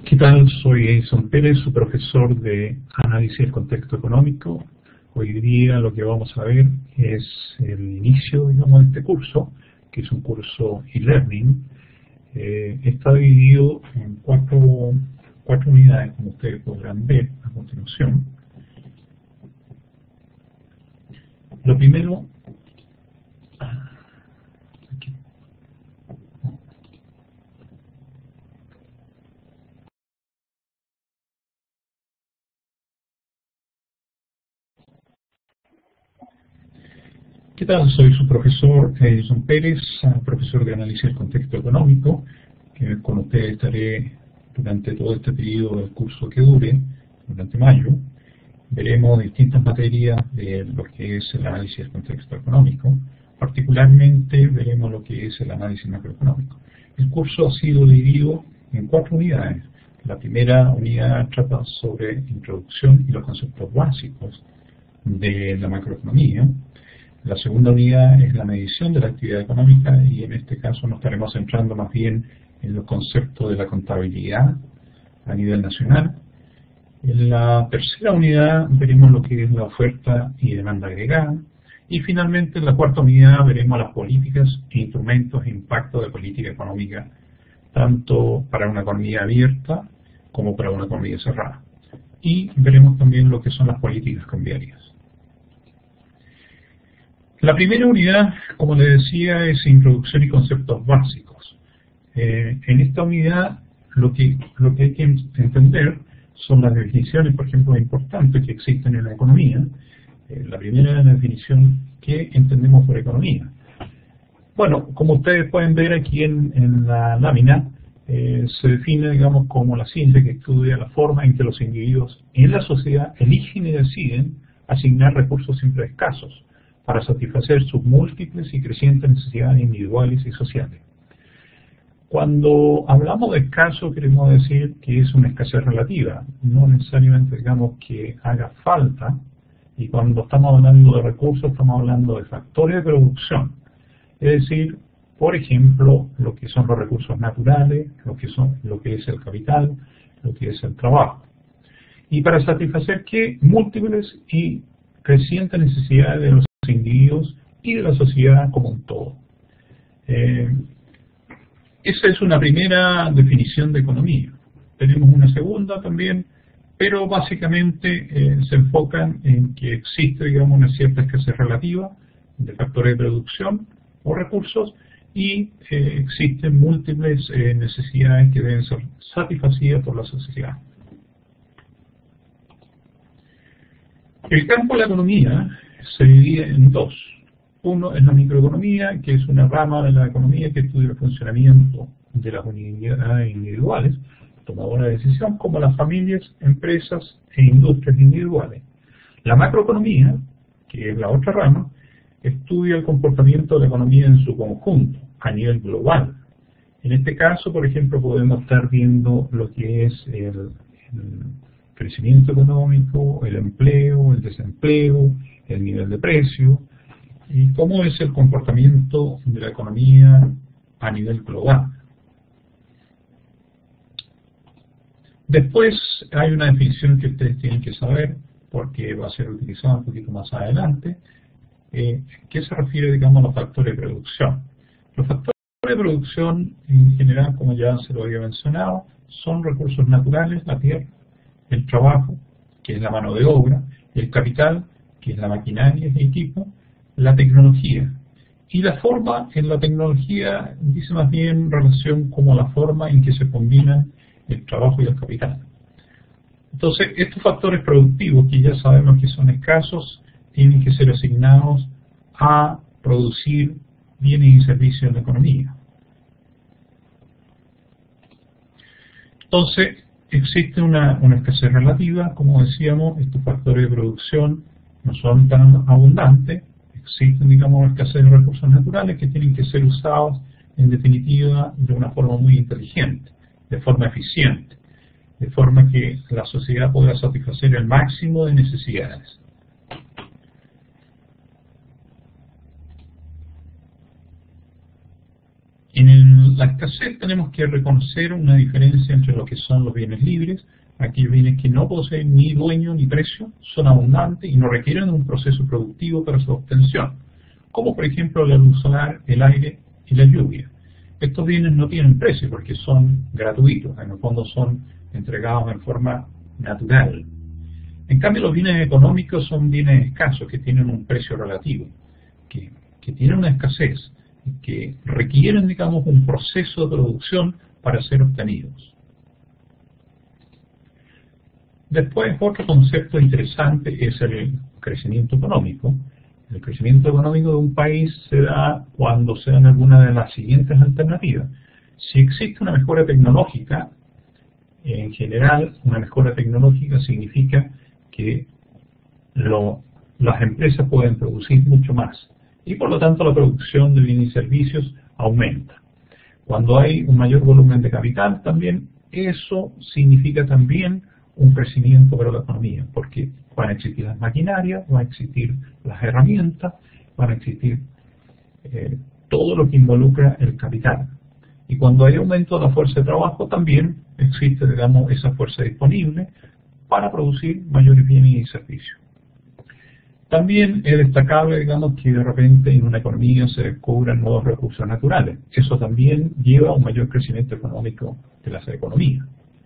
¿Qué tal? Soy Edison Pérez, su profesor de Análisis del Contexto Económico. Hoy día lo que vamos a ver es el inicio, digamos, de este curso, que es un curso e-learning. Está dividido en cuatro unidades, como ustedes podrán ver a continuación. Lo primero, aquí. ¿Qué tal? Soy su profesor Edison Pérez, profesor de Análisis del Contexto Económico, que con ustedes estaré durante todo este periodo del curso que dure, durante mayo. Veremos distintas materias de lo que es el análisis del contexto económico. Particularmente veremos lo que es el análisis macroeconómico. El curso ha sido dividido en 4 unidades. La primera unidad trata sobre introducción y los conceptos básicos de la macroeconomía. La segunda unidad es la medición de la actividad económica y en este caso nos estaremos centrando más bien en los conceptos de la contabilidad a nivel nacional. En la tercera unidad veremos lo que es la oferta y demanda agregada. Y finalmente en la cuarta unidad veremos las políticas e instrumentos e impacto de política económica, tanto para una economía abierta como para una economía cerrada. Y veremos también lo que son las políticas cambiarias. La primera unidad, como les decía, es introducción y conceptos básicos. En esta unidad lo que hay que entender son las definiciones, por ejemplo, importantes que existen en la economía. La primera definición, ¿qué entendemos por economía? Bueno, como ustedes pueden ver aquí en la lámina, se define, digamos, como la ciencia que estudia la forma en que los individuos en la sociedad eligen y deciden asignar recursos siempre escasos para satisfacer sus múltiples y crecientes necesidades individuales y sociales. Cuando hablamos de escaso, queremos decir que es una escasez relativa, no necesariamente digamos que haga falta, y cuando estamos hablando de recursos, estamos hablando de factores de producción, es decir, por ejemplo, lo que son los recursos naturales, lo que es el capital, lo que es el trabajo. Y para satisfacer ¿qué? Múltiples y crecientes necesidades de los individuos y de la sociedad como un todo. Esa es una primera definición de economía. Tenemos una segunda también, pero básicamente se enfocan en que existe, digamos, una cierta escasez relativa de factores de producción o recursos y existen múltiples necesidades que deben ser satisfacidas por la sociedad. El campo de la economía se divide en dos. Uno es la microeconomía, que es una rama de la economía que estudia el funcionamiento de las unidades individuales, tomadoras de decisión, como las familias, empresas e industrias individuales. La macroeconomía, que es la otra rama, estudia el comportamiento de la economía en su conjunto, a nivel global. En este caso, por ejemplo, podemos estar viendo lo que es el crecimiento económico, el empleo, el desempleo, el nivel de precio, y cómo es el comportamiento de la economía a nivel global. Después hay una definición que ustedes tienen que saber, porque va a ser utilizada un poquito más adelante, que se refiere, digamos, a los factores de producción. Los factores de producción, en general, como ya se lo había mencionado, son recursos naturales, la tierra, el trabajo, que es la mano de obra, el capital, que es la maquinaria, el equipo, la tecnología. Y la forma en la tecnología dice más bien relación como la forma en que se combinan el trabajo y el capital. Entonces, estos factores productivos, que ya sabemos que son escasos, tienen que ser asignados a producir bienes y servicios en la economía. Entonces, existe una escasez relativa, como decíamos, estos factores de producción no son tan abundantes, existen, digamos, una escasez de recursos naturales que tienen que ser usados, en definitiva, de una forma muy inteligente, de forma eficiente, de forma que la sociedad pueda satisfacer el máximo de necesidades. En la escasez tenemos que reconocer una diferencia entre lo que son los bienes libres, aquellos bienes que no poseen ni dueño ni precio, son abundantes y no requieren un proceso productivo para su obtención, como por ejemplo la luz solar, el aire y la lluvia. Estos bienes no tienen precio porque son gratuitos, en el fondo son entregados en forma natural. En cambio, los bienes económicos son bienes escasos, que tienen un precio relativo, que tienen una escasez, que requieren, digamos, un proceso de producción para ser obtenidos. Después, otro concepto interesante es el crecimiento económico. El crecimiento económico de un país se da cuando se dan alguna de las siguientes alternativas. Si existe una mejora tecnológica, en general, una mejora tecnológica significa que las empresas pueden producir mucho más y por lo tanto la producción de bienes y servicios aumenta. Cuando hay un mayor volumen de capital también, eso significa también un crecimiento para la economía, porque van a existir las maquinarias, van a existir las herramientas, van a existir todo lo que involucra el capital. Y cuando hay aumento de la fuerza de trabajo también existe, digamos, esa fuerza disponible para producir mayores bienes y servicios. También es destacable, digamos, que de repente en una economía se descubran nuevos recursos naturales. Eso también lleva a un mayor crecimiento económico de las economías.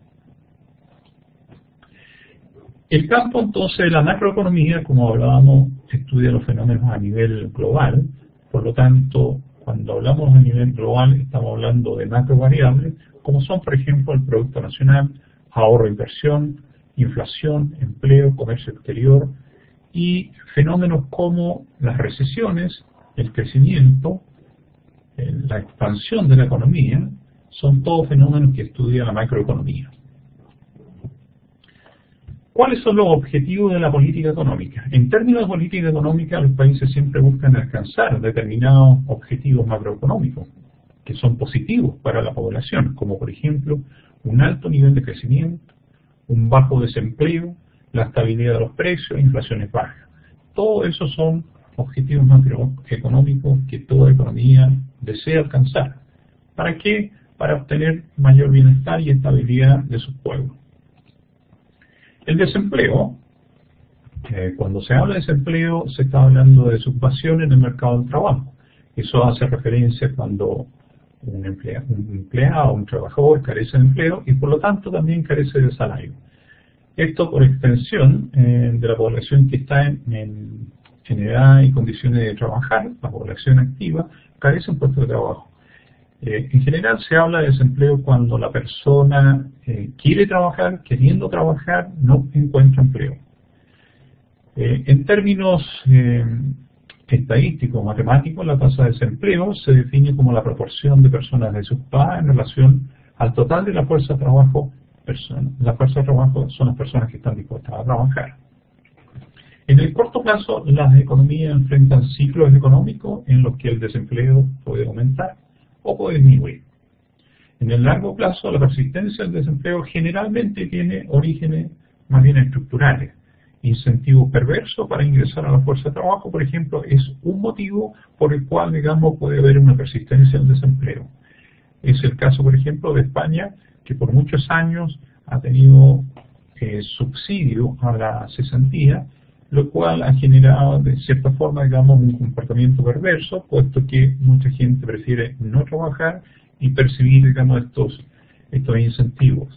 El campo entonces de la macroeconomía, como hablábamos, estudia los fenómenos a nivel global. Por lo tanto, cuando hablamos a nivel global estamos hablando de macrovariables, como son por ejemplo el Producto Nacional, ahorro e inversión, inflación, empleo, comercio exterior, y fenómenos como las recesiones, el crecimiento, la expansión de la economía, son todos fenómenos que estudia la macroeconomía. ¿Cuáles son los objetivos de la política económica? En términos de política económica, los países siempre buscan alcanzar determinados objetivos macroeconómicos que son positivos para la población, como por ejemplo un alto nivel de crecimiento, un bajo desempleo, la estabilidad de los precios, inflaciones bajas. Todo eso son objetivos macroeconómicos que toda economía desea alcanzar. ¿Para qué? Para obtener mayor bienestar y estabilidad de sus pueblos. El desempleo, cuando se habla de desempleo, se está hablando de subvación en el mercado del trabajo. Eso hace referencia cuando un empleado, un trabajador carece de empleo y por lo tanto también carece de salario. Esto por extensión de la población que está en edad y condiciones de trabajar, la población activa, carece de un puesto de trabajo. En general se habla de desempleo cuando la persona quiere trabajar, queriendo trabajar, no encuentra empleo. En términos estadísticos, matemáticos, la tasa de desempleo se define como la proporción de personas desocupadas en relación al total de la fuerza de trabajo. La fuerza de trabajo son las personas que están dispuestas a trabajar. En el corto plazo, las economías enfrentan ciclos económicos en los que el desempleo puede aumentar o puede disminuir. En el largo plazo, la persistencia del desempleo generalmente tiene orígenes más bien estructurales. Incentivos perversos para ingresar a la fuerza de trabajo, por ejemplo, es un motivo por el cual, digamos, puede haber una persistencia del desempleo. Es el caso, por ejemplo, de España, que por muchos años ha tenido subsidio a la cesantía, lo cual ha generado de cierta forma, digamos, un comportamiento perverso, puesto que mucha gente prefiere no trabajar y percibir, digamos, estos incentivos.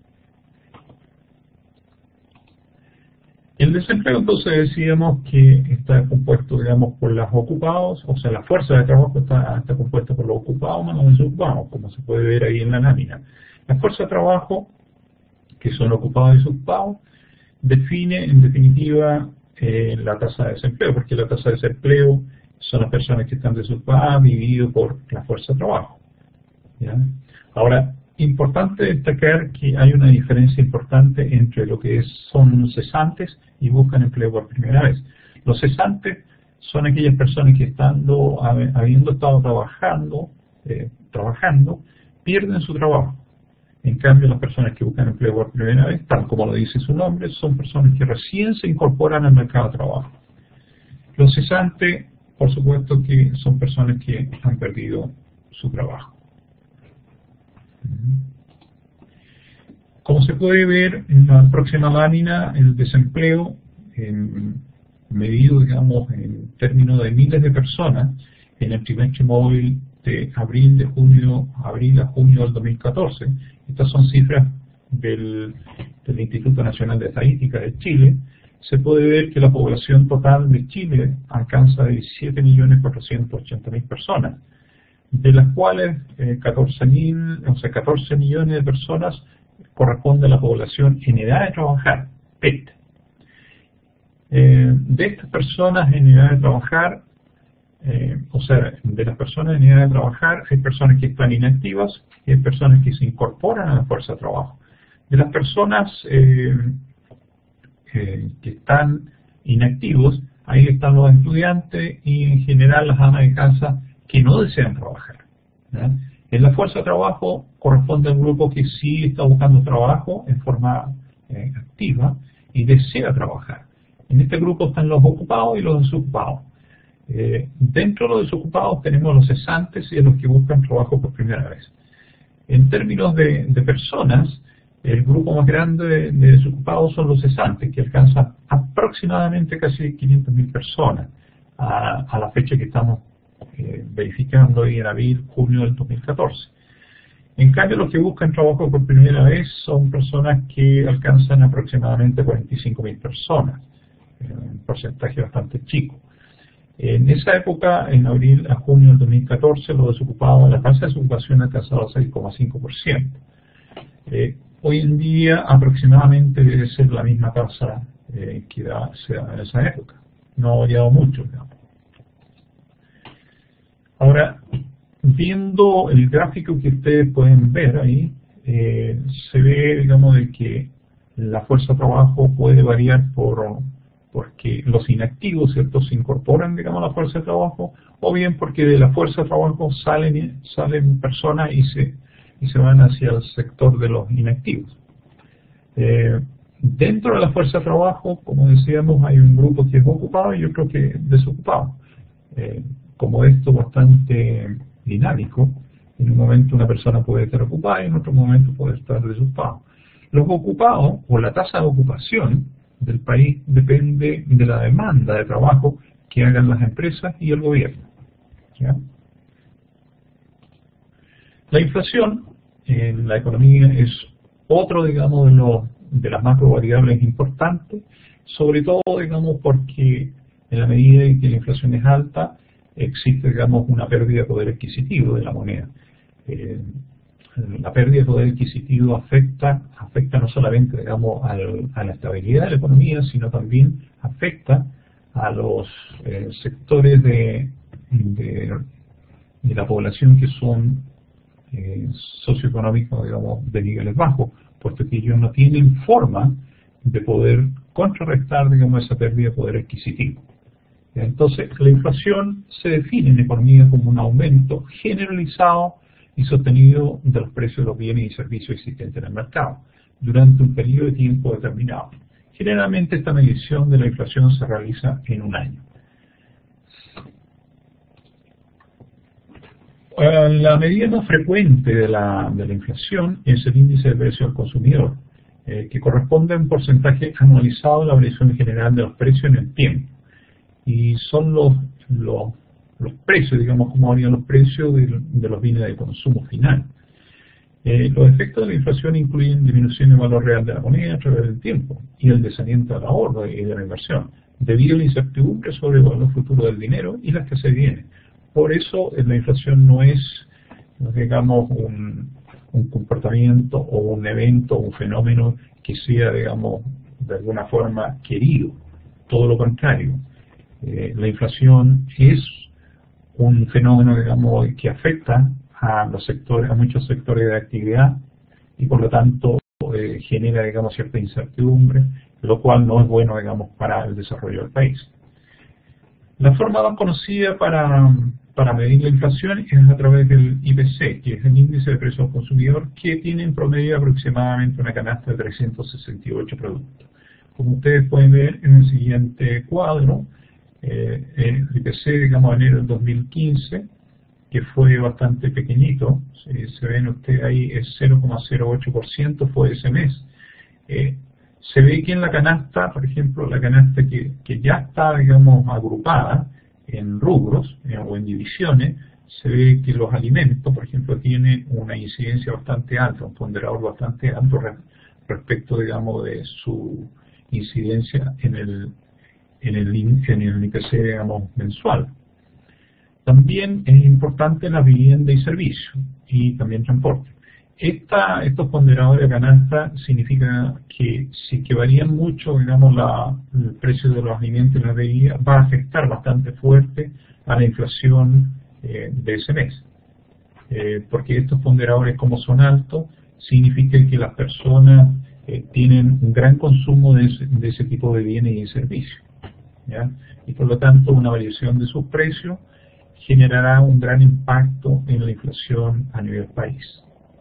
El desempleo, entonces, decíamos que está compuesto, digamos, por los ocupados, o sea, la fuerza de trabajo está compuesta por los ocupados más los desocupados, como se puede ver ahí en la lámina. La fuerza de trabajo, que son ocupados y desocupados, define, en definitiva, la tasa de desempleo, porque la tasa de desempleo son las personas que están desocupadas dividido por la fuerza de trabajo. ¿Ya? Ahora, importante destacar que hay una diferencia importante entre lo que son cesantes y buscan empleo por primera vez. Los cesantes son aquellas personas que habiendo estado trabajando, pierden su trabajo. En cambio, las personas que buscan empleo por primera vez, tal como lo dice su nombre, son personas que recién se incorporan al mercado de trabajo. Los cesantes, por supuesto que son personas que han perdido su trabajo. se puede ver en la próxima lámina, el desempleo medido, digamos, en términos de miles de personas en el trimestre móvil de abril a junio del 2014. Estas son cifras del Instituto Nacional de Estadística de Chile. Se puede ver que la población total de Chile alcanza 17.480.000 personas, de las cuales 14 millones de personas corresponde a la población en edad de trabajar, PET. De estas personas en edad de trabajar, de las personas en edad de trabajar, hay personas que están inactivas y hay personas que se incorporan a la fuerza de trabajo. De las personas que están inactivos, ahí están los estudiantes y en general las amas de casa que no desean trabajar, ¿ya? En la fuerza de trabajo corresponde al grupo que sí está buscando trabajo en forma activa y desea trabajar. En este grupo están los ocupados y los desocupados. Dentro de los desocupados tenemos los cesantes y los que buscan trabajo por primera vez. En términos de personas, el grupo más grande de desocupados son los cesantes, que alcanzan aproximadamente casi 500.000 personas a la fecha que estamos verificando hoy en abril, junio del 2014. En cambio, los que buscan trabajo por primera vez son personas que alcanzan aproximadamente 45.000 personas, un porcentaje bastante chico. En esa época, en abril a junio del 2014, los desocupados, la tasa de desocupación ha alcanzado 6,5%. Hoy en día aproximadamente debe ser la misma tasa que se da en esa época. No ha variado mucho, digamos. Ahora, viendo el gráfico que ustedes pueden ver ahí, se ve, digamos, de que la fuerza de trabajo puede variar porque los inactivos, ¿cierto?, se incorporan, digamos, a la fuerza de trabajo, o bien porque de la fuerza de trabajo salen personas y se van hacia el sector de los inactivos. Dentro de la fuerza de trabajo, como decíamos, hay un grupo que es ocupado y otro que es desocupado. Como esto bastante dinámico, en un momento una persona puede estar ocupada y en otro momento puede estar desocupada. Los ocupados, o la tasa de ocupación del país, depende de la demanda de trabajo que hagan las empresas y el gobierno, ¿ya? La inflación en la economía es otro, digamos, de las macro variables importantes, sobre todo, digamos, porque en la medida en que la inflación es alta, existe, digamos, una pérdida de poder adquisitivo de la moneda. La pérdida de poder adquisitivo afecta no solamente, digamos, a la estabilidad de la economía, sino también afecta a los sectores de la población que son socioeconómicos, digamos, de niveles bajos, puesto que ellos no tienen forma de poder contrarrestar, digamos, esa pérdida de poder adquisitivo. Entonces, la inflación se define en economía como un aumento generalizado y sostenido de los precios de los bienes y servicios existentes en el mercado durante un periodo de tiempo determinado. Generalmente esta medición de la inflación se realiza en un año. La medida más frecuente de la inflación es el índice de precios al consumidor, que corresponde a un porcentaje anualizado de la variación general de los precios en el tiempo. Y son los precios, digamos, cómo varían los precios de los bienes de consumo final. Los efectos de la inflación incluyen disminución del valor real de la moneda a través del tiempo y el desaliento del ahorro y de la inversión, debido a la incertidumbre sobre el valor futuro del dinero y las que se vienen. Por eso la inflación no es, digamos, un comportamiento o un evento o un fenómeno que sea, digamos, de alguna forma querido. Todo lo contrario. La inflación es un fenómeno, digamos, que afecta a muchos sectores de actividad y por lo tanto genera, digamos, cierta incertidumbre, lo cual no es bueno, digamos, para el desarrollo del país. La forma más conocida para medir la inflación es a través del IPC, que es el índice de precios al consumidor, que tiene en promedio aproximadamente una canasta de 368 productos. Como ustedes pueden ver en el siguiente cuadro, el IPC, digamos, en enero del 2015, que fue bastante pequeñito, se ven ustedes ahí, es 0,08% fue ese mes. Se ve que en la canasta, por ejemplo, la canasta que ya está, digamos, agrupada en rubros o en divisiones, se ve que los alimentos, por ejemplo, tienen una incidencia bastante alta, un ponderador bastante alto respecto, digamos, de su incidencia en el IPC, digamos, mensual. También es importante la vivienda y servicio, y también transporte. Estos ponderadores de canasta significa que si que varían mucho, digamos, el precio de los alimentos y las bebidas, va a afectar bastante fuerte a la inflación de ese mes. Porque estos ponderadores, como son altos, significa que las personas tienen un gran consumo de ese tipo de bienes y de servicios, ¿ya? Y por lo tanto una variación de sus precios generará un gran impacto en la inflación a nivel país.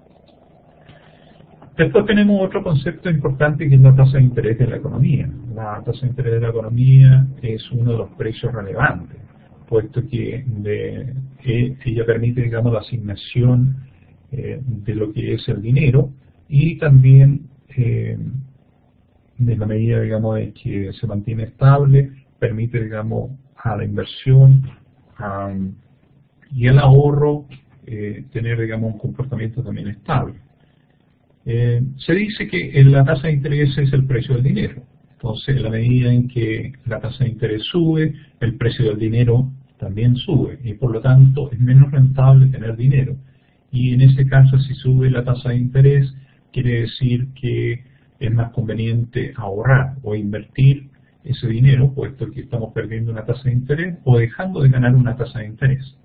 Después tenemos otro concepto importante que es la tasa de interés de la economía. La tasa de interés de la economía es uno de los precios relevantes, puesto que ella permite, digamos, la asignación de lo que es el dinero y también de la medida, digamos, de que se mantiene estable, permite, digamos, a la inversión y el ahorro tener, digamos, un comportamiento también estable. Se dice que la tasa de interés es el precio del dinero. Entonces, en la medida en que la tasa de interés sube, el precio del dinero también sube y por lo tanto es menos rentable tener dinero. Y en ese caso, si sube la tasa de interés, quiere decir que es más conveniente ahorrar o invertir ese dinero, puesto que estamos perdiendo una tasa de interés o dejando de ganar una tasa de interés.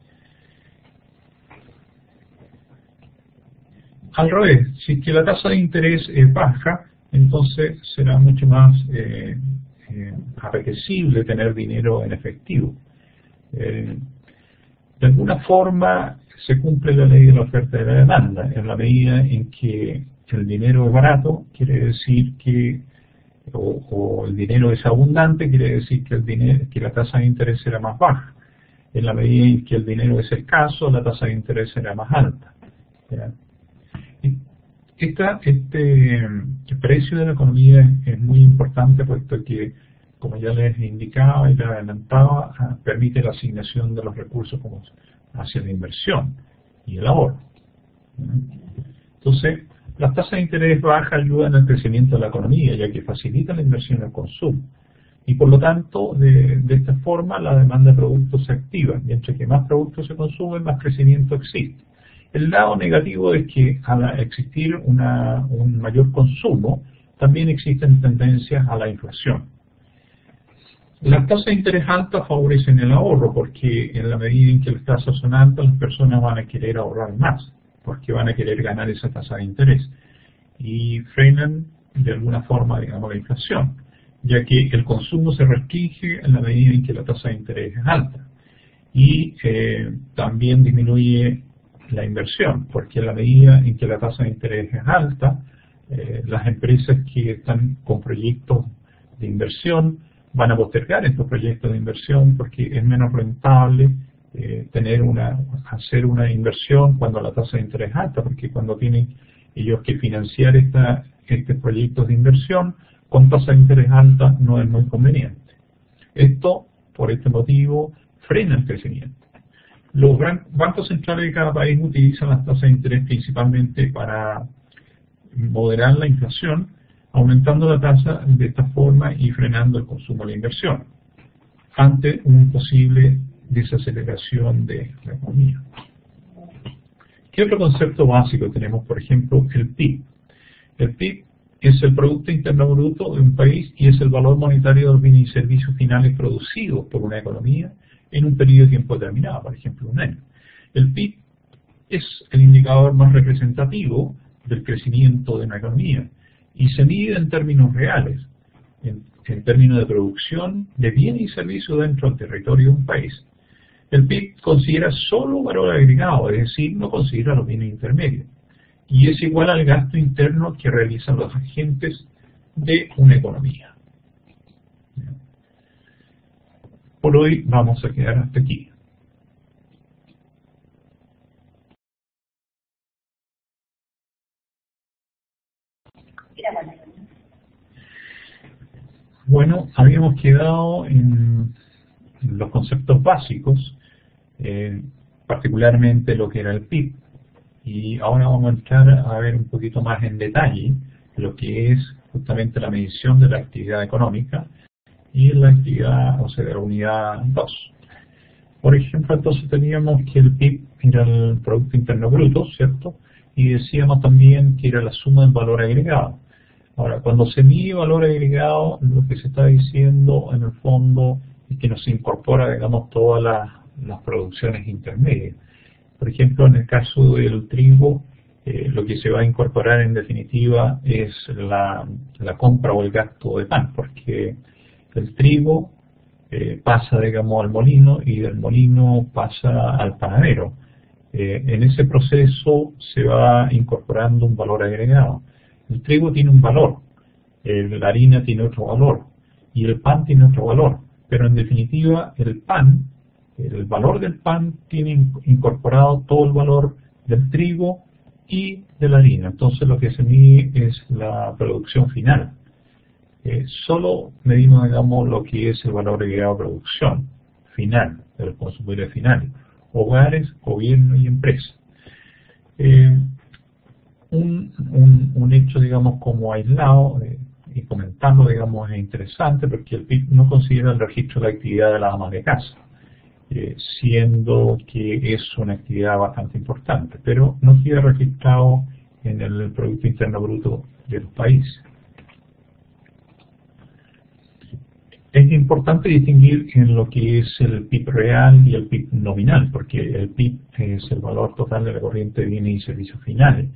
Al revés, si es que la tasa de interés es baja, entonces será mucho más apetecible tener dinero en efectivo. De alguna forma se cumple la ley de la oferta y de la demanda. En la medida en que el dinero es barato, quiere decir que, o el dinero es abundante, quiere decir que la tasa de interés será más baja. En la medida en que el dinero es escaso, la tasa de interés será más alta. ¿Ya? Este precio de la economía es muy importante, puesto que, como ya les indicaba y les adelantaba, permite la asignación de los recursos como hacia la inversión y el ahorro. Entonces, las tasas de interés bajas ayudan al crecimiento de la economía, ya que facilitan la inversión y el consumo. Y por lo tanto, de esta forma, la demanda de productos se activa. Mientras que más productos se consumen, más crecimiento existe. El lado negativo es que al existir un mayor consumo, también existen tendencias a la inflación. Las tasas de interés altas favorecen el ahorro, porque en la medida en que las tasas son altas, las personas van a querer ahorrar más, porque van a querer ganar esa tasa de interés. Y frenan de alguna forma, digamos, la inflación, ya que el consumo se restringe en la medida en que la tasa de interés es alta. Y también disminuye la inversión, porque en la medida en que la tasa de interés es alta, las empresas que están con proyectos de inversión van a postergar estos proyectos de inversión porque es menos rentable hacer una inversión cuando la tasa de interés es alta, porque cuando tienen ellos que financiar estos proyectos de inversión con tasa de interés alta no es muy conveniente. Esto, por este motivo, frena el crecimiento. Los bancos centrales de cada país utilizan las tasas de interés principalmente para moderar la inflación, aumentando la tasa de esta forma y frenando el consumo de la inversión, ante una posible desaceleración de la economía. ¿Qué otro concepto básico tenemos? Por ejemplo, el PIB. El PIB es el Producto Interno Bruto de un país y es el valor monetario de los bienes y servicios finales producidos por una economía en un periodo de tiempo determinado, por ejemplo, un año. El PIB es el indicador más representativo del crecimiento de una economía y se mide en términos reales, en términos de producción de bienes y servicios dentro del territorio de un país. El PIB considera solo valor agregado, es decir, no considera los bienes intermedios, y es igual al gasto interno que realizan los agentes de una economía. Por hoy vamos a quedar hasta aquí. Bueno, habíamos quedado en los conceptos básicos, particularmente lo que era el PIB, y ahora vamos a entrar a ver un poquito más en detalle lo que es justamente la medición de la actividad económica y la actividad, o sea, de la unidad 2. Por ejemplo, entonces teníamos que el PIB era el Producto Interno Bruto, ¿cierto? Y decíamos también que era la suma del valor agregado. Ahora, cuando se mide valor agregado, lo que se está diciendo en el fondo es que no se incorpora, digamos, todas las producciones intermedias. Por ejemplo, en el caso del trigo, lo que se va a incorporar en definitiva es la compra o el gasto de pan, porque el trigo pasa, digamos, al molino y del molino pasa al panadero. En ese proceso se va incorporando un valor agregado. El trigo tiene un valor, la harina tiene otro valor y el pan tiene otro valor, pero en definitiva el valor del pan tiene incorporado todo el valor del trigo y de la harina. Entonces lo que se mide es la producción final. Solo medimos, digamos, lo que es el valor agregado de producción final, de los consumidores finales, hogares, gobierno y empresas. Un hecho, digamos, como aislado y comentarlo, digamos, es interesante porque el PIB no considera el registro de la actividad de las amas de casa, siendo que es una actividad bastante importante, pero no queda registrado en el Producto Interno Bruto de los países. Es importante distinguir en lo que es el PIB real y el PIB nominal, porque el PIB es el valor total de la corriente de bienes y servicios finales.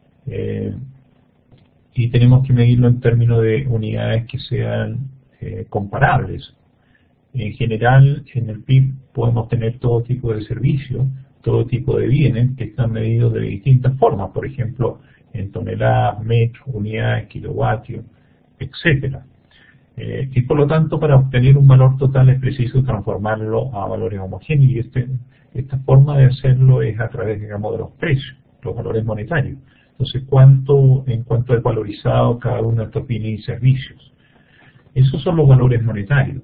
Y tenemos que medirlo en términos de unidades que sean comparables. En general, en el PIB podemos tener todo tipo de servicios, todo tipo de bienes que están medidos de distintas formas, por ejemplo, en toneladas, metros, unidades, kilovatios, etcétera. Y por lo tanto, para obtener un valor total es preciso transformarlo a valores homogéneos, y esta forma de hacerlo es a través, digamos, de los precios, los valores monetarios. Entonces, en cuánto es valorizado cada uno de estos bienes y servicios. Esos son los valores monetarios.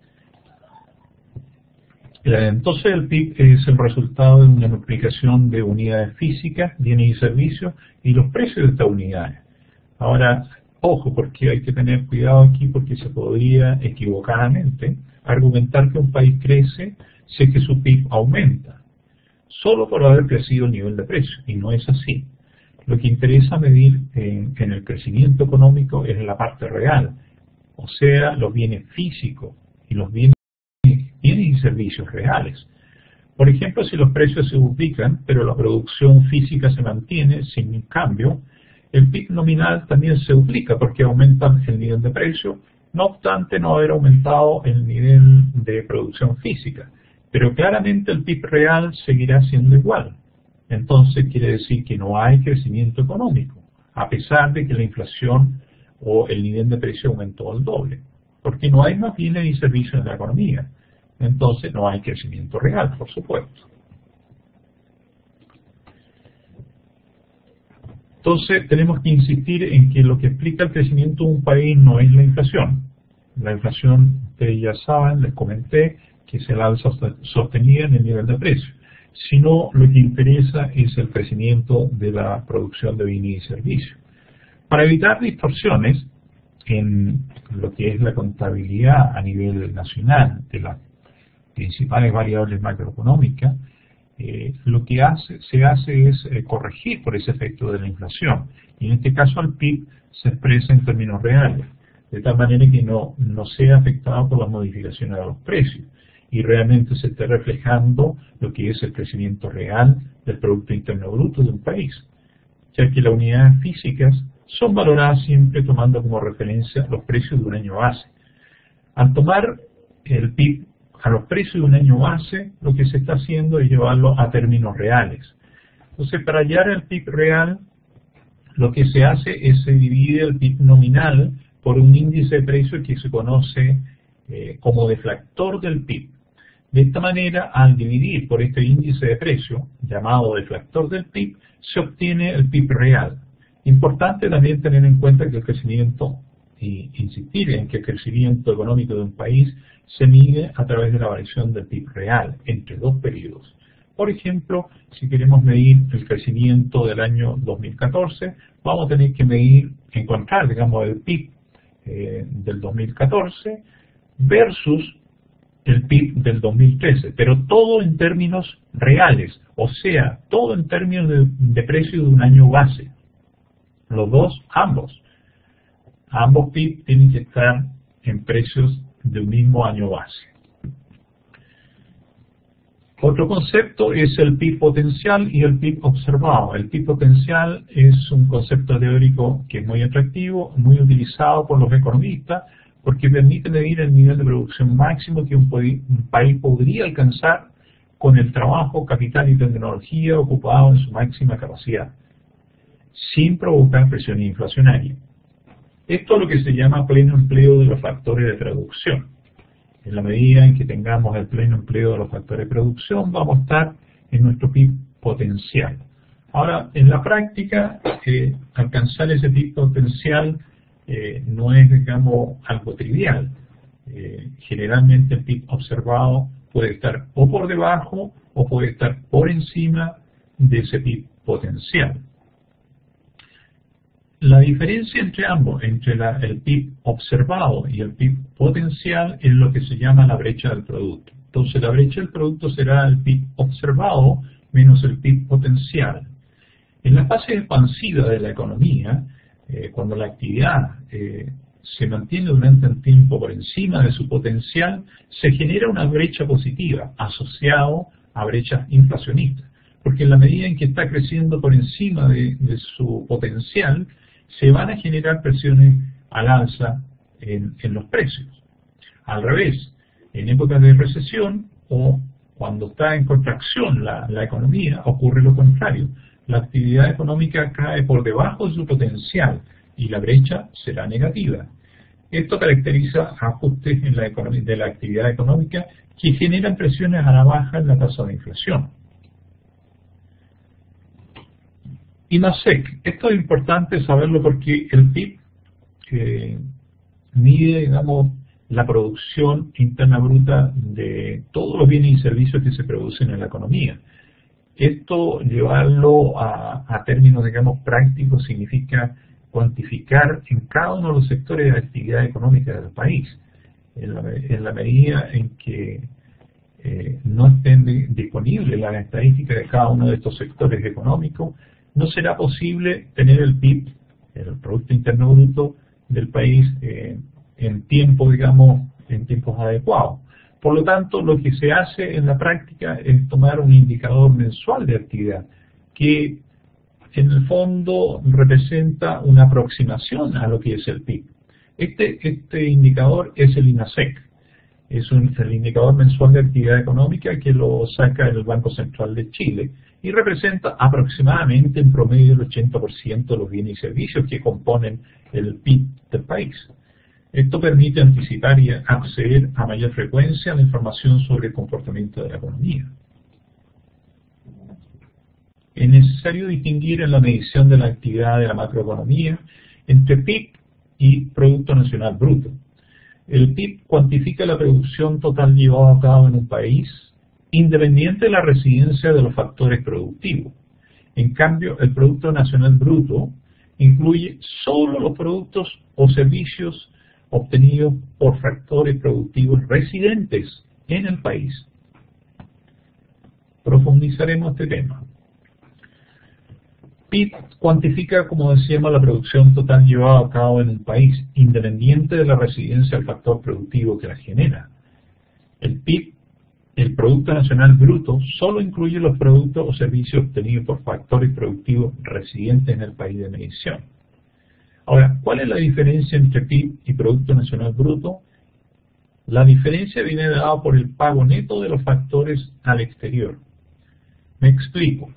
Entonces, el PIB es el resultado de una multiplicación de unidades físicas, bienes y servicios, y los precios de estas unidades. Ahora, ojo, porque hay que tener cuidado aquí, porque se podría equivocadamente argumentar que un país crece si es que su PIB aumenta, solo por haber crecido el nivel de precio, y no es así. Lo que interesa medir en el crecimiento económico es la parte real, o sea, los bienes físicos y los bienes y servicios reales. Por ejemplo, si los precios se duplican, pero la producción física se mantiene sin cambio, el PIB nominal también se duplica porque aumenta el nivel de precio, no obstante no haber aumentado el nivel de producción física. Pero claramente el PIB real seguirá siendo igual. Entonces quiere decir que no hay crecimiento económico, a pesar de que la inflación o el nivel de precio aumentó al doble, porque no hay más bienes y servicios en la economía. Entonces no hay crecimiento real, por supuesto. Entonces tenemos que insistir en que lo que explica el crecimiento de un país no es la inflación. La inflación, ustedes ya saben, les comenté, que es el alza sostenida en el nivel de precio, sino lo que interesa es el crecimiento de la producción de bienes y servicios. Para evitar distorsiones en lo que es la contabilidad a nivel nacional de las principales variables macroeconómicas, lo que se hace es corregir por ese efecto de la inflación. Y en este caso el PIB se expresa en términos reales, de tal manera que no sea afectado por las modificaciones de los precios y realmente se esté reflejando lo que es el crecimiento real del Producto Interno Bruto de un país, ya que las unidades físicas son valoradas siempre tomando como referencia los precios de un año base. Al tomar el PIB a los precios de un año base, lo que se está haciendo es llevarlo a términos reales. Entonces, para hallar el PIB real, lo que se hace es se divide el PIB nominal por un índice de precios que se conoce como deflactor del PIB. De esta manera, al dividir por este índice de precio, llamado deflactor del PIB, se obtiene el PIB real. Importante también tener en cuenta que el crecimiento insistir en que el crecimiento económico de un país se mide a través de la variación del PIB real entre dos periodos. Por ejemplo, si queremos medir el crecimiento del año 2014, vamos a tener que encontrar, digamos, el PIB del 2014 versus el PIB del 2013, pero todo en términos reales, o sea, todo en términos de precio de un año base. Los dos, ambos PIB tienen que estar en precios de un mismo año base. Otro concepto es el PIB potencial y el PIB observado. El PIB potencial es un concepto teórico que es muy atractivo, muy utilizado por los economistas, porque permite medir el nivel de producción máximo que un país podría alcanzar con el trabajo, capital y tecnología ocupado en su máxima capacidad, sin provocar presión inflacionaria. Esto es lo que se llama pleno empleo de los factores de producción. En la medida en que tengamos el pleno empleo de los factores de producción, vamos a estar en nuestro PIB potencial. Ahora, en la práctica, alcanzar ese PIB potencial no es, digamos, algo trivial. Generalmente el PIB observado puede estar o por debajo o puede estar por encima de ese PIB potencial. La diferencia entre ambos, entre el PIB observado y el PIB potencial, es lo que se llama la brecha del producto. Entonces la brecha del producto será el PIB observado menos el PIB potencial. En la fase expansiva de la economía, cuando la actividad se mantiene durante un tiempo por encima de su potencial, se genera una brecha positiva asociado a brechas inflacionistas. Porque en la medida en que está creciendo por encima de su potencial, se van a generar presiones al alza en los precios. Al revés, en épocas de recesión o cuando está en contracción la economía, ocurre lo contrario. La actividad económica cae por debajo de su potencial y la brecha será negativa. Esto caracteriza ajustes en de la actividad económica que generan presiones a la baja en la tasa de inflación. IMASEC, esto es importante saberlo porque el PIB mide, digamos, la producción interna bruta de todos los bienes y servicios que se producen en la economía. Esto, llevarlo a términos, digamos, prácticos, significa cuantificar en cada uno de los sectores de actividad económica del país. En la medida en que no estén disponibles las estadísticas de cada uno de estos sectores económicos, no será posible tener el PIB, el Producto Interno Bruto del país, en tiempo, digamos, en tiempos adecuados. Por lo tanto, lo que se hace en la práctica es tomar un indicador mensual de actividad, que en el fondo representa una aproximación a lo que es el PIB. Este indicador es el IMASEC, es el indicador mensual de actividad económica que lo saca el Banco Central de Chile y representa aproximadamente en promedio el 80% de los bienes y servicios que componen el PIB del país. Esto permite anticipar y acceder a mayor frecuencia a la información sobre el comportamiento de la economía. Es necesario distinguir en la medición de la actividad de la macroeconomía entre PIB y Producto Nacional Bruto. El PIB cuantifica la producción total llevada a cabo en un país, independiente de la residencia de los factores productivos. En cambio, el Producto Nacional Bruto incluye solo los productos o servicios obtenidos por factores productivos residentes en el país. Profundizaremos este tema. PIB cuantifica, como decíamos, la producción total llevada a cabo en un país, independiente de la residencia del factor productivo que la genera. El PIB, el Producto Nacional Bruto, solo incluye los productos o servicios obtenidos por factores productivos residentes en el país de medición. Ahora, ¿cuál es la diferencia entre PIB y Producto Nacional Bruto? La diferencia viene dada por el pago neto de los factores al exterior. Me explico.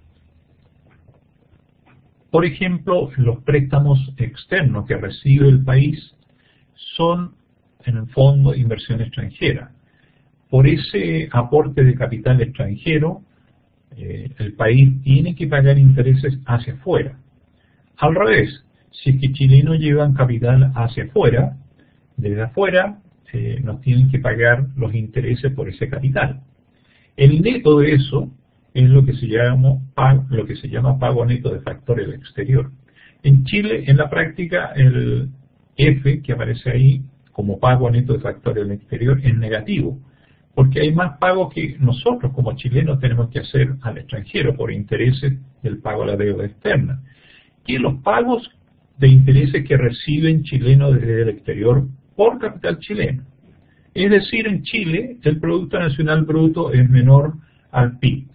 Por ejemplo, los préstamos externos que recibe el país son, en el fondo, inversión extranjera. Por ese aporte de capital extranjero, el país tiene que pagar intereses hacia afuera. Al revés, si es que chilenos llevan capital hacia afuera, desde afuera nos tienen que pagar los intereses por ese capital. El neto de eso es lo que se llama pago neto de factores del exterior. En Chile, en la práctica, el F que aparece ahí como pago neto de factores del exterior es negativo, porque hay más pagos que nosotros como chilenos tenemos que hacer al extranjero por intereses del pago a la deuda externa. Y los pagos de intereses que reciben chilenos desde el exterior por capital chileno. Es decir, en Chile el Producto Nacional Bruto es menor al PIB.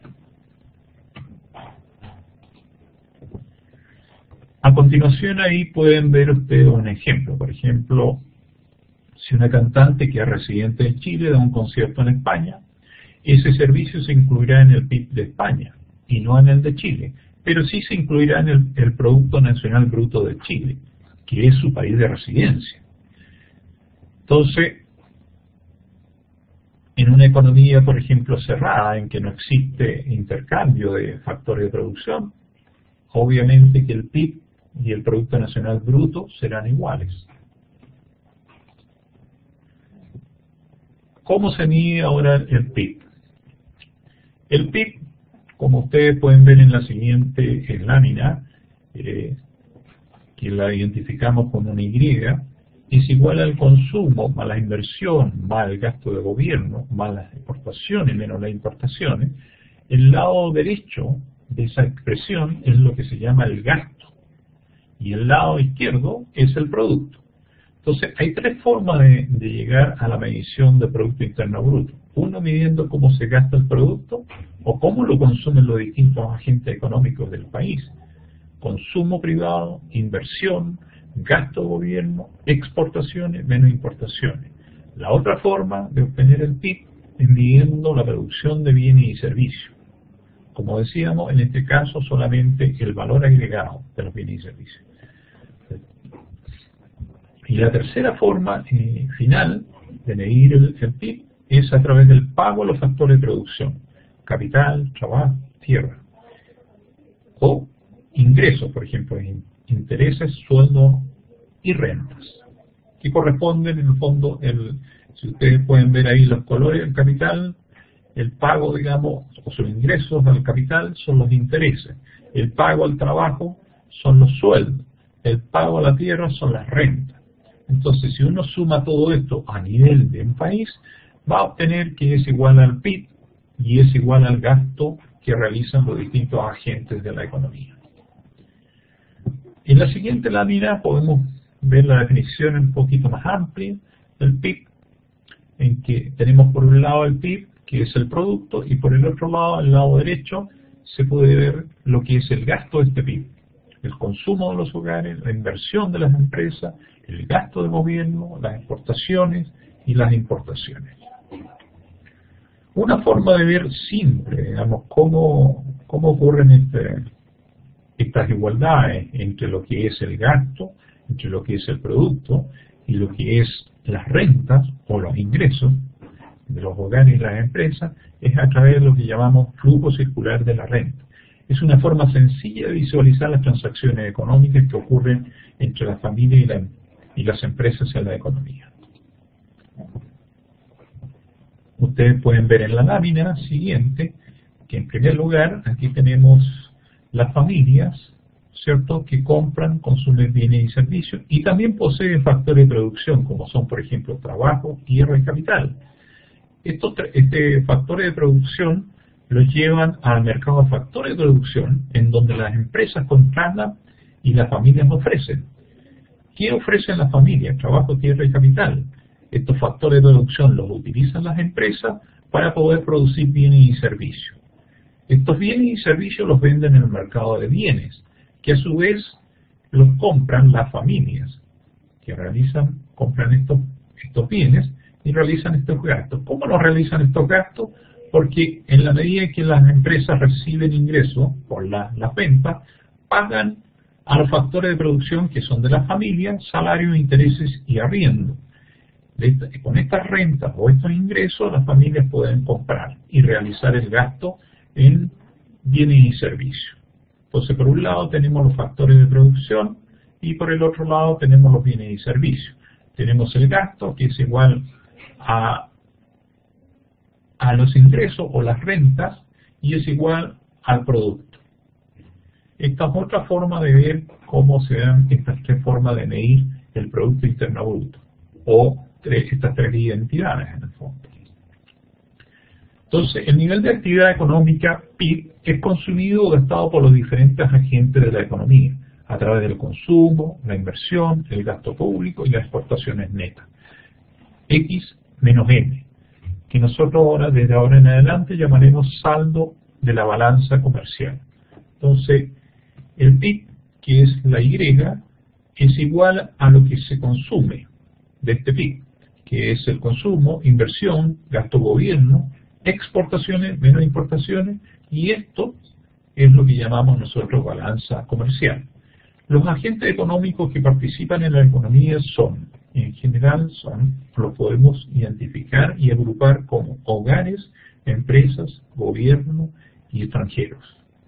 A continuación ahí pueden ver ustedes un ejemplo. Por ejemplo, si una cantante que es residente de Chile da un concierto en España, ese servicio se incluirá en el PIB de España y no en el de Chile, pero sí se incluirá en el Producto Nacional Bruto de Chile, que es su país de residencia. Entonces, en una economía, por ejemplo, cerrada, en que no existe intercambio de factores de producción, obviamente que el PIB y el Producto Nacional Bruto serán iguales. ¿Cómo se mide ahora el PIB? El PIB, como ustedes pueden ver en la siguiente lámina, que la identificamos con una Y, es igual al consumo más la inversión más el gasto de gobierno más las exportaciones menos las importaciones. El lado derecho de esa expresión es lo que se llama el gasto y el lado izquierdo es el producto. Entonces hay tres formas de llegar a la medición del Producto Interno Bruto. Uno midiendo cómo se gasta el producto o cómo lo consumen los distintos agentes económicos del país. Consumo privado, inversión, gasto de gobierno, exportaciones menos importaciones. La otra forma de obtener el PIB es midiendo la producción de bienes y servicios. Como decíamos, en este caso solamente el valor agregado de los bienes y servicios. Y la tercera forma final de medir el PIB es a través del pago a los factores de producción: capital, trabajo, tierra. O ingresos, por ejemplo, intereses, sueldos y rentas, que corresponden en el fondo, si ustedes pueden ver ahí los colores del capital, el pago, digamos, o sus ingresos al capital son los intereses, el pago al trabajo son los sueldos, el pago a la tierra son las rentas. Entonces, si uno suma todo esto a nivel de un país, va a obtener que es igual al PIB y es igual al gasto que realizan los distintos agentes de la economía. En la siguiente lámina podemos ver la definición un poquito más amplia del PIB, en que tenemos por un lado el PIB, que es el producto, y por el otro lado, al lado derecho, se puede ver lo que es el gasto de este PIB. El consumo de los hogares, la inversión de las empresas, el gasto del gobierno, las exportaciones y las importaciones. Una forma de ver simple, digamos, cómo ocurren estas igualdades entre lo que es el gasto, entre lo que es el producto y lo que es las rentas o los ingresos de los hogares y las empresas, es a través de lo que llamamos flujo circular de la renta. Es una forma sencilla de visualizar las transacciones económicas que ocurren entre la familia y las empresas en la economía. Ustedes pueden ver en la lámina siguiente que en primer lugar aquí tenemos las familias, ¿cierto?, que compran, consumen bienes y servicios y también poseen factores de producción como son, por ejemplo, trabajo, tierra y capital. Estos factores de producción los llevan al mercado de factores de producción, en donde las empresas contratan y las familias ofrecen. ¿Qué ofrecen las familias? Trabajo, tierra y capital. Estos factores de producción los utilizan las empresas para poder producir bienes y servicios. Estos bienes y servicios los venden en el mercado de bienes, que a su vez los compran las familias, que compran estos bienes y realizan estos gastos. ¿Cómo los realizan estos gastos? Porque en la medida en que las empresas reciben ingresos por las ventas, pagan a los factores de producción que son de las familias, salarios, intereses y arriendo. Con estas rentas o estos ingresos, las familias pueden comprar y realizar el gasto en bienes y servicios. Entonces, por un lado tenemos los factores de producción, y por el otro lado tenemos los bienes y servicios. Tenemos el gasto, que es igual a los ingresos o las rentas, y es igual al producto. Esta es otra forma de ver cómo se dan estas tres formas de medir el Producto Interno Bruto, o estas tres identidades en el fondo. Entonces, el nivel de actividad económica, PIB, es consumido o gastado por los diferentes agentes de la economía, a través del consumo, la inversión, el gasto público y las exportaciones netas. X menos M, que nosotros ahora, desde ahora en adelante, llamaremos saldo de la balanza comercial. Entonces, el PIB, que es la Y, es igual a lo que se consume de este PIB, que es el consumo, inversión, gasto gobierno, exportaciones menos importaciones, y esto es lo que llamamos nosotros balanza comercial. Los agentes económicos que participan en la economía en general los podemos identificar y agrupar como hogares, empresas, gobierno y extranjeros.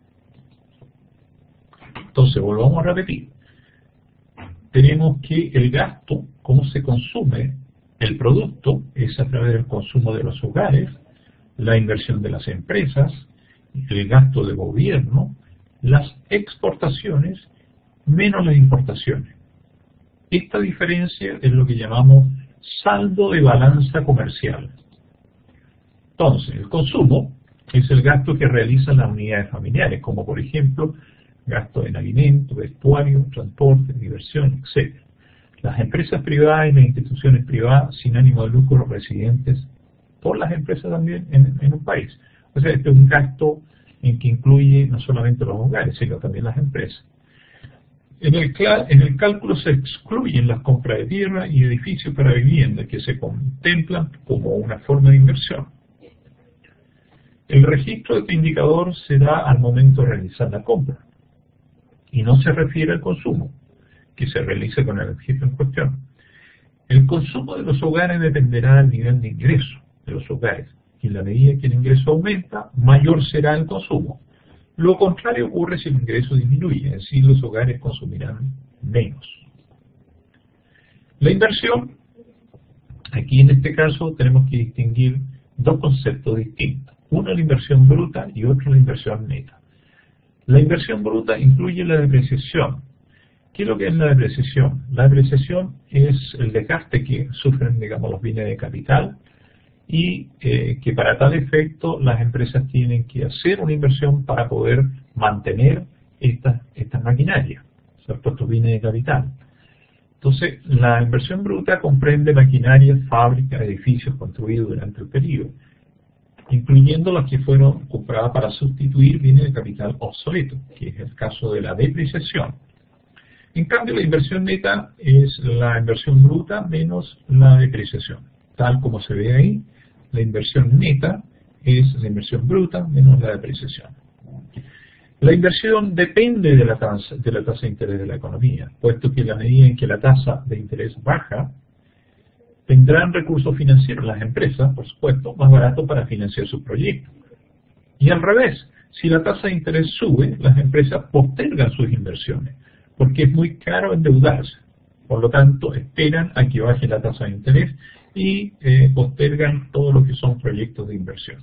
Entonces, volvamos a repetir. Tenemos que el gasto, cómo se consume el producto, es a través del consumo de los hogares, la inversión de las empresas, el gasto de gobierno, las exportaciones menos las importaciones. Esta diferencia es lo que llamamos saldo de balanza comercial. Entonces, el consumo es el gasto que realizan las unidades familiares, como por ejemplo, gasto en alimentos, vestuario, transporte, diversión, etc. Las empresas privadas y las instituciones privadas sin ánimo de lucro residentes por las empresas también en un país. O sea, este es un gasto en que incluye no solamente los hogares, sino también las empresas. En el cálculo se excluyen las compras de tierra y edificios para vivienda, que se contemplan como una forma de inversión. El registro de este indicador se da al momento de realizar la compra y no se refiere al consumo, que se realiza con el registro en cuestión. El consumo de los hogares dependerá del nivel de ingreso de los hogares, y en la medida que el ingreso aumenta, mayor será el consumo. Lo contrario ocurre si el ingreso disminuye, es decir, los hogares consumirán menos. La inversión, aquí en este caso tenemos que distinguir dos conceptos distintos. Uno la inversión bruta y otro la inversión neta. La inversión bruta incluye la depreciación. ¿Qué es lo que es la depreciación? La depreciación es el desgaste que sufren, digamos, los bienes de capital, y que para tal efecto las empresas tienen que hacer una inversión para poder mantener estas maquinarias, ¿cierto? Estos bienes de capital. Entonces, la inversión bruta comprende maquinaria, fábricas, edificios construidos durante el periodo, incluyendo las que fueron compradas para sustituir bienes de capital obsoletos, que es el caso de la depreciación. En cambio, la inversión neta es la inversión bruta menos la depreciación. Tal como se ve ahí, la inversión neta es la inversión bruta menos la depreciación. La inversión depende de la tasa de interés de la economía, puesto que en la medida en que la tasa de interés baja, tendrán recursos financieros las empresas, por supuesto, más baratos para financiar sus proyectos. Y al revés, si la tasa de interés sube, las empresas postergan sus inversiones, porque es muy caro endeudarse. Por lo tanto, esperan a que baje la tasa de interés y postergan todo lo que son proyectos de inversión.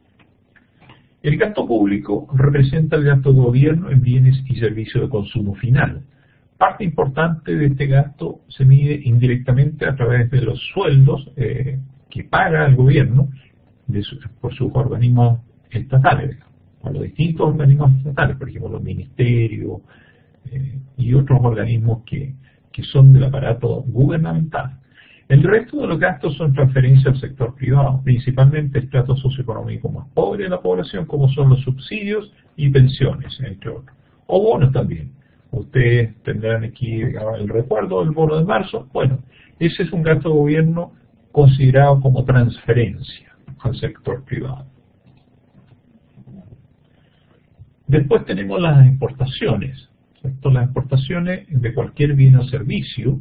El gasto público representa el gasto de gobierno en bienes y servicios de consumo final. Parte importante de este gasto se mide indirectamente a través de los sueldos que paga el gobierno por sus organismos estatales, por los distintos organismos estatales, por ejemplo los ministerios y otros organismos que son del aparato gubernamental. El resto de los gastos son transferencias al sector privado, principalmente estratos socioeconómicos más pobres de la población, como son los subsidios y pensiones, entre otros. O bonos también. Ustedes tendrán aquí, digamos, el recuerdo del bono de marzo. Bueno, ese es un gasto de gobierno considerado como transferencia al sector privado. Después tenemos las exportaciones, ¿cierto? Las exportaciones de cualquier bien o servicio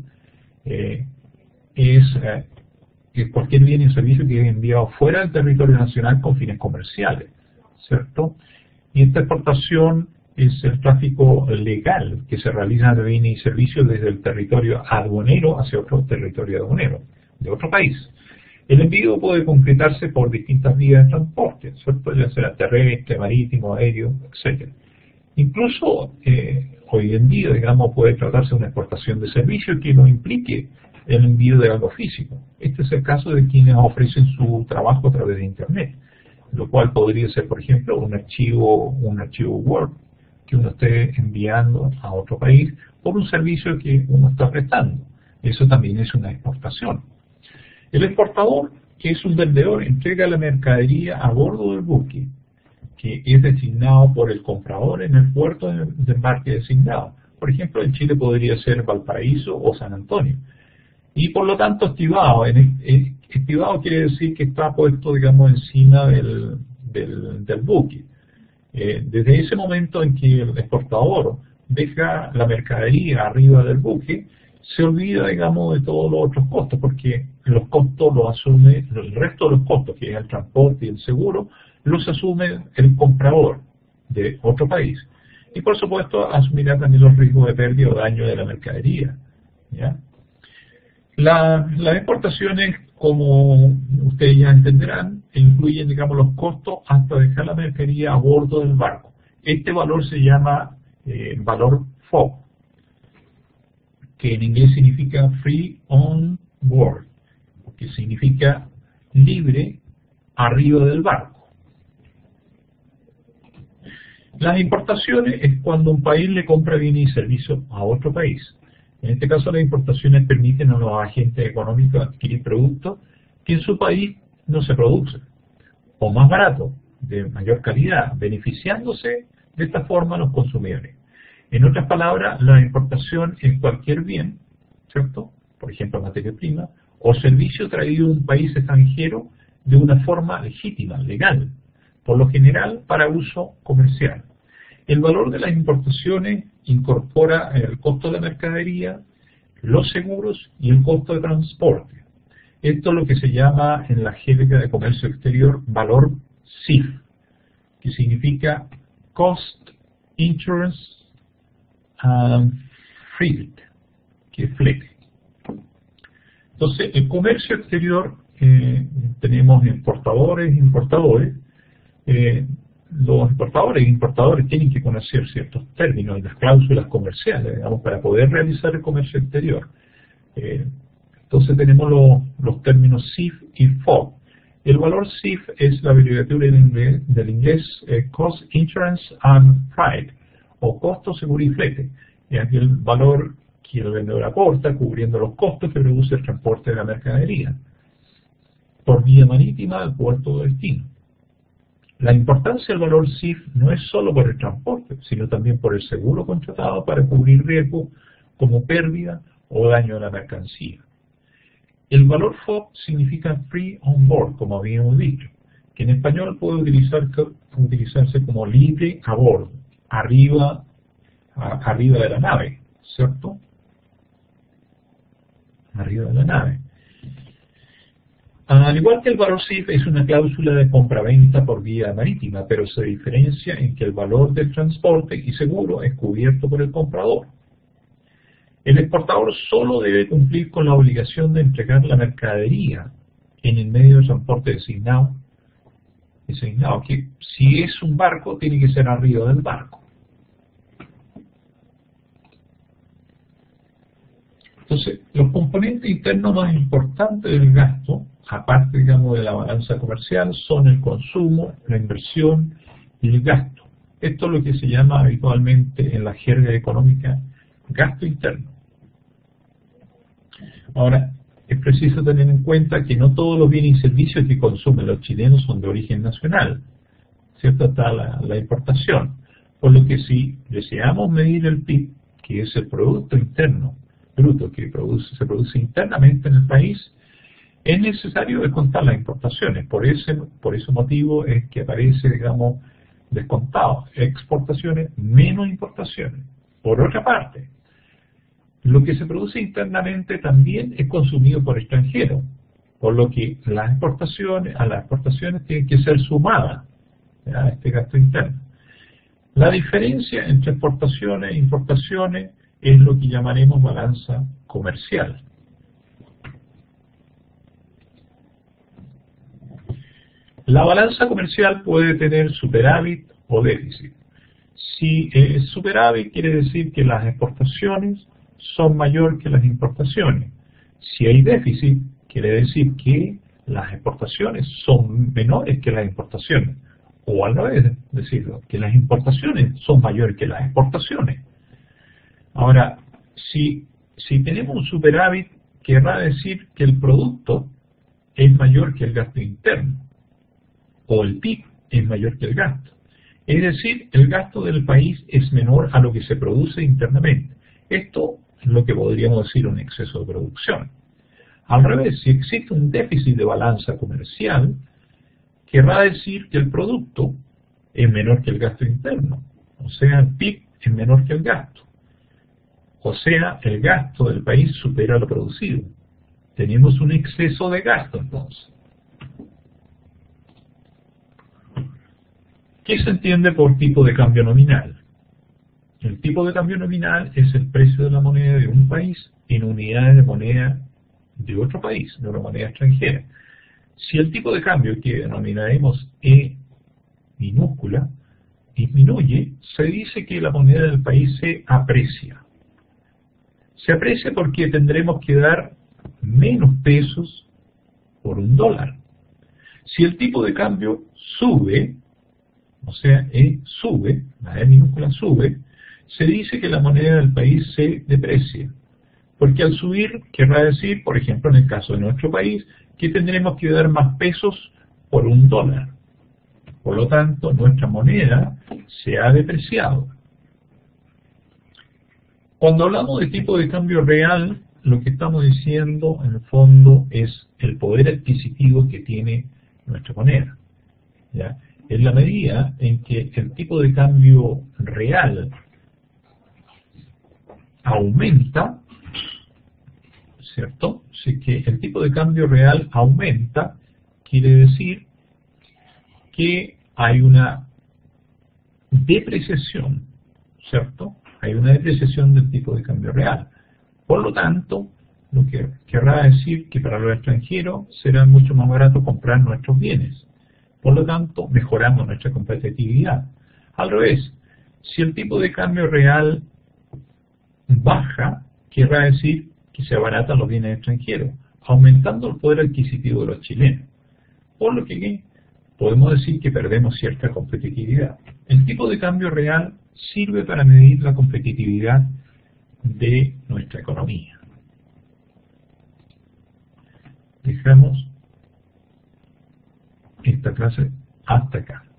es cualquier bien y servicio que es enviado fuera del territorio nacional con fines comerciales, ¿cierto? Y esta exportación es el tráfico legal que se realiza de bienes y servicios desde el territorio aduanero hacia otro territorio aduanero de otro país. El envío puede concretarse por distintas vías de transporte, ¿cierto? Ya sea terrestre, marítimo, aéreo, etcétera. Incluso hoy en día, digamos, puede tratarse de una exportación de servicios que no implique el envío de algo físico. Este es el caso de quienes ofrecen su trabajo a través de Internet, lo cual podría ser, por ejemplo, un archivo Word que uno esté enviando a otro país por un servicio que uno está prestando. Eso también es una exportación. El exportador, que es un vendedor, entrega la mercadería a bordo del buque, que es designado por el comprador en el puerto de embarque designado. Por ejemplo, en Chile podría ser Valparaíso o San Antonio. Y por lo tanto, estibado. Estibado quiere decir que está puesto, digamos, encima del buque. Desde ese momento en que el exportador deja la mercadería arriba del buque, se olvida, digamos, de todos los otros costos, porque los costos los asume, el resto de los costos, que es el transporte y el seguro, los asume el comprador de otro país. Y por supuesto asumirá también los riesgos de pérdida o daño de la mercadería, ¿ya? Las exportaciones, como ustedes ya entenderán, incluyen, digamos, los costos hasta dejar la mercadería a bordo del barco. Este valor se llama valor FOB, que en inglés significa Free on Board, que significa libre arriba del barco. Las importaciones es cuando un país le compra bienes y servicios a otro país. En este caso, las importaciones permiten a los agentes económicos adquirir productos que en su país no se producen, o más barato, de mayor calidad, beneficiándose de esta forma a los consumidores. En otras palabras, la importación es cualquier bien, ¿cierto? Por ejemplo, materia prima, o servicio traído de un país extranjero de una forma legítima, legal, por lo general para uso comercial. El valor de las importaciones incorpora el costo de la mercadería, los seguros y el costo de transporte. Esto es lo que se llama en la jerga de comercio exterior valor CIF, que significa Cost, Insurance and Freight, que es flete. Entonces, el comercio exterior, tenemos exportadores e importadores. Los exportadores e importadores tienen que conocer ciertos términos y las cláusulas comerciales, digamos, para poder realizar el comercio exterior. Entonces tenemos los términos CIF y FOB. El valor CIF es la abreviatura del inglés Cost, Insurance and Freight, o costo, seguro y flete. Es el valor que el vendedor aporta cubriendo los costos que produce el transporte de la mercadería por vía marítima al puerto de destino. La importancia del valor CIF no es solo por el transporte, sino también por el seguro contratado para cubrir riesgos como pérdida o daño a la mercancía. El valor FOB significa Free on Board, como habíamos dicho, que en español puede utilizarse como libre a bordo, arriba de la nave, ¿cierto? Arriba de la nave. Al igual que el valor CIF es una cláusula de compraventa por vía marítima, pero se diferencia en que el valor del transporte y seguro es cubierto por el comprador. El exportador solo debe cumplir con la obligación de entregar la mercadería en el medio de transporte designado, que si es un barco tiene que ser arriba del barco. Entonces, los componentes internos más importantes del gasto, aparte, digamos, de la balanza comercial, son el consumo, la inversión y el gasto. Esto es lo que se llama habitualmente en la jerga económica gasto interno. Ahora, es preciso tener en cuenta que no todos los bienes y servicios que consumen los chilenos son de origen nacional, ¿cierto? Está la importación. Por lo que si deseamos medir el PIB, que es el Producto Interno Bruto que se produce internamente en el país, es necesario descontar las importaciones. Por ese motivo es que aparece, digamos, descontado exportaciones menos importaciones. Por otra parte, lo que se produce internamente también es consumido por extranjeros, por lo que a las exportaciones tienen que ser sumadas a este gasto interno. La diferencia entre exportaciones e importaciones es lo que llamaremos balanza comercial. La balanza comercial puede tener superávit o déficit. Si es superávit, quiere decir que las exportaciones son mayor que las importaciones. Si hay déficit, quiere decir que las exportaciones son menores que las importaciones. O al revés, decirlo, que las importaciones son mayores que las exportaciones. Ahora, si tenemos un superávit, querrá decir que el producto es mayor que el gasto interno, o el PIB es mayor que el gasto. Es decir, el gasto del país es menor a lo que se produce internamente. Esto es lo que podríamos decir un exceso de producción. Al revés, si existe un déficit de balanza comercial, querrá decir que el producto es menor que el gasto interno, o sea, el PIB es menor que el gasto, o sea, el gasto del país supera lo producido. Tenemos un exceso de gasto entonces. ¿Qué se entiende por tipo de cambio nominal? El tipo de cambio nominal es el precio de la moneda de un país en unidades de moneda de otro país, de una moneda extranjera. Si el tipo de cambio que denominaremos E minúscula disminuye, se dice que la moneda del país se aprecia. Se aprecia porque tendremos que dar menos pesos por un dólar. Si el tipo de cambio sube, o sea, E sube, la E minúscula sube, se dice que la moneda del país se deprecia. Porque al subir, querrá decir, por ejemplo, en el caso de nuestro país, que tendremos que dar más pesos por un dólar. Por lo tanto, nuestra moneda se ha depreciado. Cuando hablamos de tipo de cambio real, lo que estamos diciendo, en el fondo, es el poder adquisitivo que tiene nuestra moneda. ¿Ya? En la medida en que el tipo de cambio real aumenta, ¿cierto? Si que el tipo de cambio real aumenta, quiere decir que hay una depreciación, ¿cierto? Hay una depreciación del tipo de cambio real. Por lo tanto, lo que querrá decir que para los extranjeros será mucho más barato comprar nuestros bienes. Por lo tanto, mejoramos nuestra competitividad. Al revés, si el tipo de cambio real baja, querrá decir que se abaratan los bienes extranjeros, aumentando el poder adquisitivo de los chilenos. Por lo que podemos decir que perdemos cierta competitividad. El tipo de cambio real sirve para medir la competitividad de nuestra economía. Dejamos esta clase hasta acá.